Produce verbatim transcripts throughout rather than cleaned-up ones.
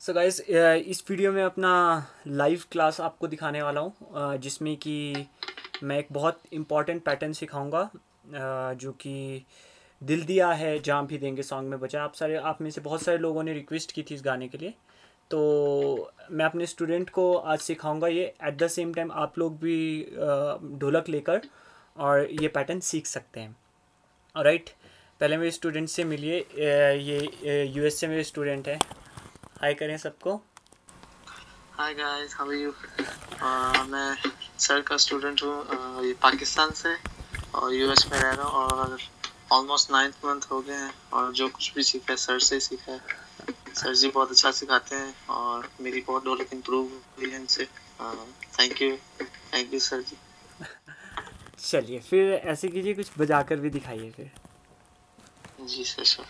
So guys इस video में अपना लाइव क्लास आपको दिखाने वाला हूँ, जिसमें कि मैं एक बहुत इम्पॉर्टेंट पैटर्न सिखाऊंगा जो कि दिल दिया है जहाँ भी देंगे सॉन्ग में बचा। आप सारे आप में से बहुत सारे लोगों ने रिक्वेस्ट की थी इस गाने के लिए, तो मैं अपने स्टूडेंट को आज सिखाऊंगा ये। एट द सेम टाइम आप लोग भी ढोलक लेकर और ये पैटर्न सीख सकते हैं। राइट, पहले मेरे स्टूडेंट से मिलिए। ये यूएस से मेरे स्टूडेंट है। हाय करें सबको। Hi guys, how are you? मैं सर का स्टूडेंट हूँ, uh, ये पाकिस्तान से और यूएस में रह रहा हूँ और ऑलमोस्ट नाइन्थ मंथ हो गए हैं और जो कुछ भी सीखा है सर से सीखा है। सर जी बहुत अच्छा सिखाते हैं और मेरी बहुत ढोलक इम्प्रूव हुई है इनसे। Thank you thank you sir जी। चलिए फिर ऐसे कीजिए, कुछ बजाकर भी दिखाइए फिर। जी सर सर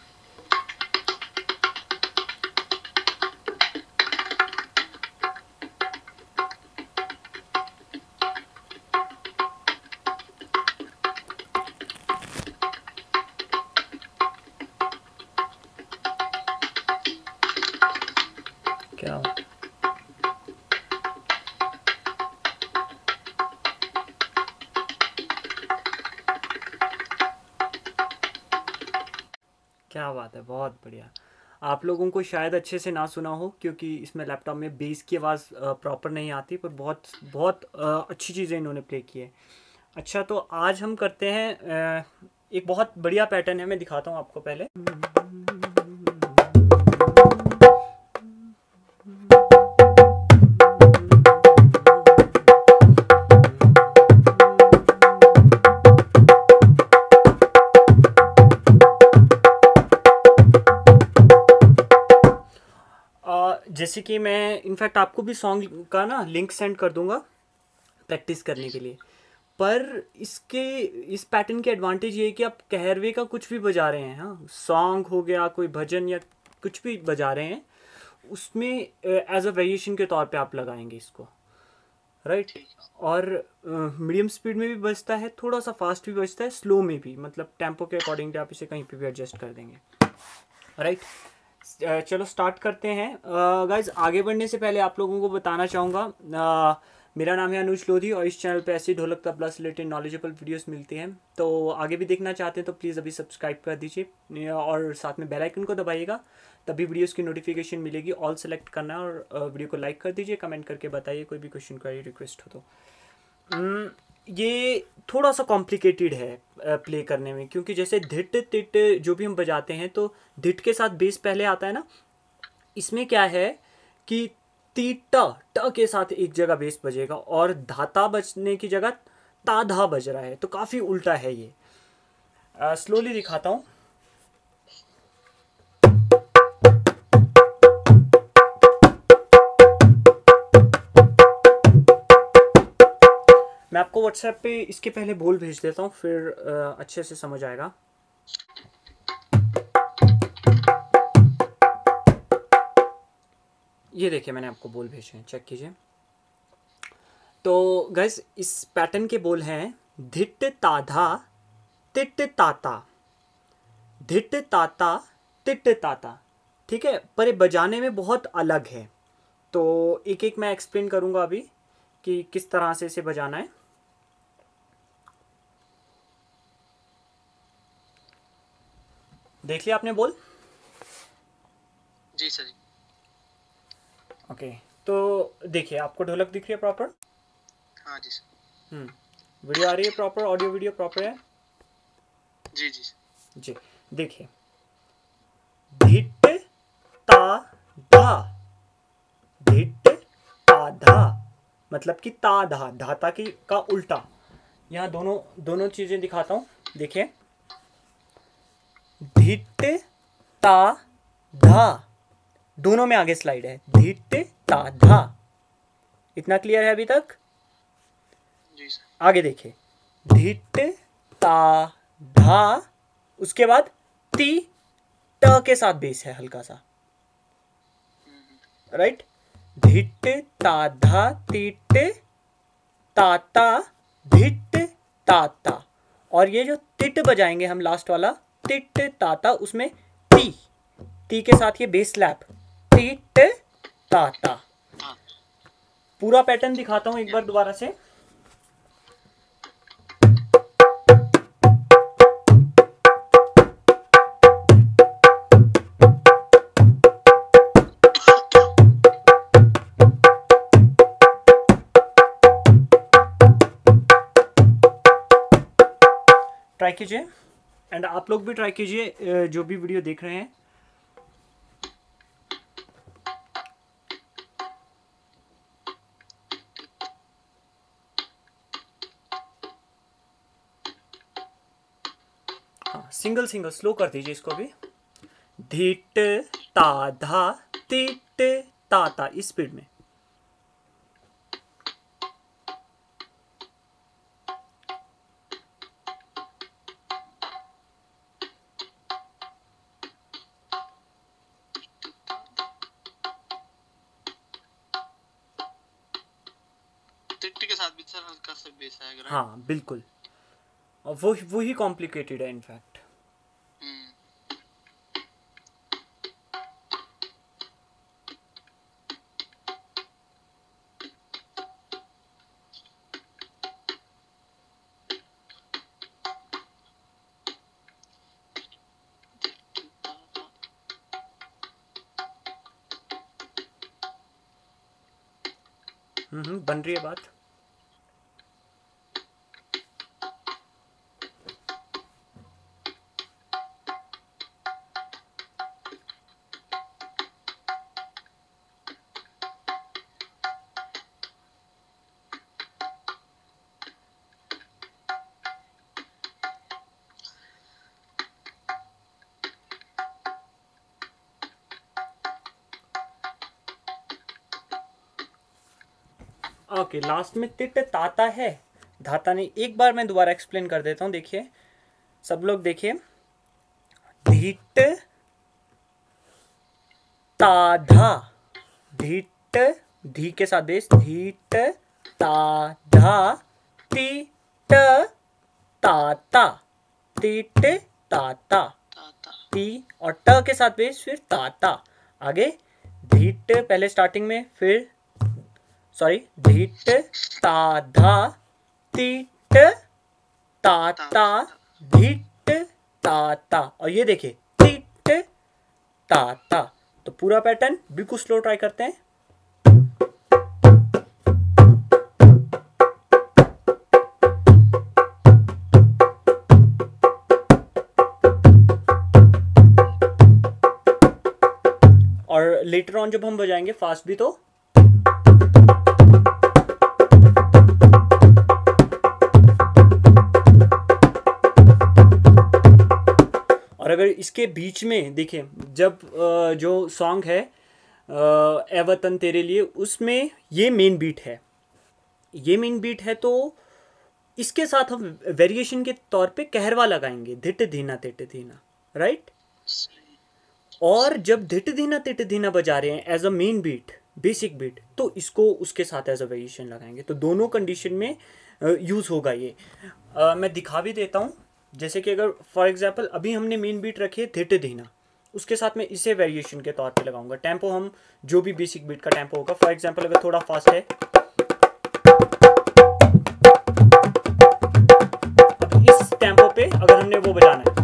क्या क्या बात है, बहुत बढ़िया। आप लोगों को शायद अच्छे से ना सुना हो क्योंकि इसमें लैपटॉप में बेस की आवाज़ प्रॉपर नहीं आती, पर बहुत बहुत अच्छी चीज़ें इन्होंने प्ले की है। अच्छा, तो आज हम करते हैं एक बहुत बढ़िया पैटर्न है, मैं दिखाता हूँ आपको पहले। जैसे कि मैं इनफैक्ट आपको भी सॉन्ग का ना लिंक सेंड कर दूंगा प्रैक्टिस करने के लिए। पर इसके इस पैटर्न के एडवांटेज ये है कि आप कहरवे का कुछ भी बजा रहे हैं, हाँ, सॉन्ग हो गया, कोई भजन या कुछ भी बजा रहे हैं, उसमें एज अ वेरिएशन के तौर पे आप लगाएंगे इसको। राइट, और मीडियम स्पीड में भी बजता है, थोड़ा सा फास्ट भी बजता है, स्लो में भी, मतलब टेम्पो के अकॉर्डिंग आप इसे कहीं पे भी एडजस्ट कर देंगे। राइट, चलो स्टार्ट करते हैं। गाइज uh, आगे बढ़ने से पहले आप लोगों को बताना चाहूँगा, uh, मेरा नाम है अनुज लोधी और इस चैनल पे ऐसी ढोलक तबला से रिलेटेड नॉलेजेबल वीडियोस मिलती हैं। तो आगे भी देखना चाहते हैं तो प्लीज़ अभी सब्सक्राइब कर दीजिए और साथ में बेल आइकन को दबाइएगा, तभी वीडियोस की नोटिफिकेशन मिलेगी। ऑल सेलेक्ट करना और वीडियो को लाइक कर दीजिए, कमेंट करके बताइए कोई भी क्वेश्चन का रिक्वेस्ट हो तो। um, ये थोड़ा सा कॉम्प्लिकेटेड है प्ले करने में, क्योंकि जैसे धिट तिट जो भी हम बजाते हैं तो धिट के साथ बेस पहले आता है ना। इसमें क्या है कि ती ट ट के साथ एक जगह बेस बजेगा और धाता बजने की जगह ता धा बज रहा है, तो काफ़ी उल्टा है ये। स्लोली दिखाता हूँ। मैं आपको व्हाट्सएप पे इसके पहले बोल भेज देता हूँ, फिर अच्छे से समझ आएगा। ये देखिए मैंने आपको बोल भेजे हैं, चेक कीजिए। तो गाइस इस पैटर्न के बोल हैं धिट ताधा तिट ताता, धिट ताता तिट ताता। ठीक है, पर ये बजाने में बहुत अलग है, तो एक एक मैं एक्सप्लेन करूँगा अभी कि किस तरह से इसे बजाना है। देख लिया आपने बोल? जी सर। ओके okay, तो देखिए आपको ढोलक दिख रही है प्रॉपर? हाँ जी सर। हम्म वीडियो आ रही है प्रॉपर? ऑडियो वीडियो प्रॉपर है? जी जी जी देखिए, धिट ता धा, धिट ता धा, मतलब कि ता धा, धाता की का उल्टा। यहाँ दोनों दोनों चीजें दिखाता हूँ, देखिए। धिट ता धा, दोनों में आगे स्लाइड है, धिट ता धा। इतना क्लियर है अभी तक? जी सर। आगे देखिए, धिट ता धा, उसके बाद ती ट के साथ बेस है हल्का सा। राइट, धिट ता धा तिट ताता धिट ताता। और ये जो तिट बजाएंगे हम लास्ट वाला टिट ताता, उसमें ती ती के साथ ये बेस स्लैप टिट टीट ता ता। पूरा पैटर्न दिखाता हूँ एक बार दोबारा से। ट्राई कीजिए एंड आप लोग भी ट्राई कीजिए जो भी वीडियो देख रहे हैं। हाँ, सिंगल सिंगल स्लो कर दीजिए इसको भी। धीट ता धा तीट ता ता, इस स्पीड में। टिट्टी के साथ भी सर हल्का सा बेस आएगा। हाँ बिल्कुल, और वो वो ही कॉम्प्लिकेटेड है इनफैक्ट। हम्म बन रही है बात। ओके okay, लास्ट में तिट ताता है, धाता नहीं। एक बार मैं दोबारा एक्सप्लेन कर देता हूँ, देखिए सब लोग देखिए। धीट ताधा, धीट धी के साथ बेस, धीट ताधा तीट ताता, तीट ताता, ती और ट के साथ बेस, फिर ताता। आगे धीट पहले स्टार्टिंग में, फिर सॉरी धीट ताधा तीट ताता धीट ताता, और ये देखिए तीट ताता। तो पूरा पैटर्न बिल्कुल स्लो ट्राई करते हैं। और लेटर ऑन जब हम बजाएंगे फास्ट भी, तो और अगर इसके बीच में देखिए, जब जो सॉन्ग है ए वतन तेरे लिए, उसमें ये मेन बीट है, ये मेन बीट है, तो इसके साथ हम वेरिएशन के तौर पे कहरवा लगाएंगे, धिट धीना तिट धीना, राइट। और जब धिट धीना तिट धीना बजा रहे हैं as a main beat, basic beat, तो इसको उसके साथ एज अ वेरिएशन लगाएंगे। तो दोनों कंडीशन में यूज़ होगा ये। uh, मैं दिखा भी देता हूँ। जैसे कि अगर फॉर एग्जांपल अभी हमने मेन बीट रखी है धिट धीना, उसके साथ में इसे वेरिएशन के तौर पे लगाऊंगा। टेम्पो हम जो भी बेसिक बीट का टेम्पो होगा, फॉर एग्जांपल अगर थोड़ा फास्ट है, अब इस टेम्पो पे अगर हमने वो बजाना है,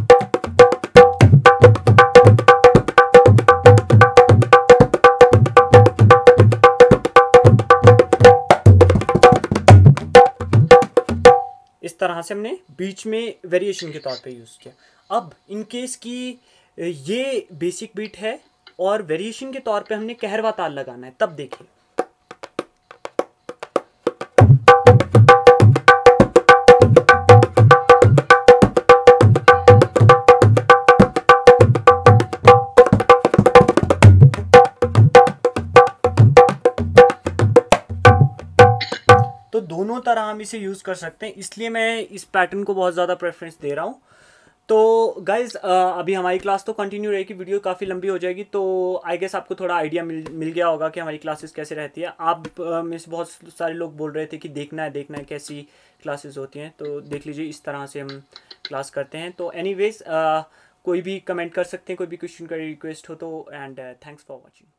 इस तरह से हमने बीच में वेरिएशन के तौर पे यूज़ किया। अब इन केस की ये बेसिक बीट है और वेरिएशन के तौर पे हमने कहरवा ताल लगाना है, तब देखिए। तो दोनों तरह हम इसे यूज़ कर सकते हैं, इसलिए मैं इस पैटर्न को बहुत ज़्यादा प्रेफरेंस दे रहा हूँ। तो गाइज़ अभी हमारी क्लास तो कंटिन्यू रहेगी, वीडियो काफ़ी लंबी हो जाएगी, तो आई गेस आपको थोड़ा आइडिया मिल मिल गया होगा कि हमारी क्लासेस कैसे रहती है। आप में से बहुत सारे लोग बोल रहे थे कि देखना है देखना है कैसी क्लासेस होती हैं, तो देख लीजिए इस तरह से हम क्लास करते हैं। तो एनीवेज कोई भी कमेंट कर सकते हैं, कोई भी क्वेश्चन का रिक्वेस्ट हो तो, एंड थैंक्स फॉर वॉचिंग।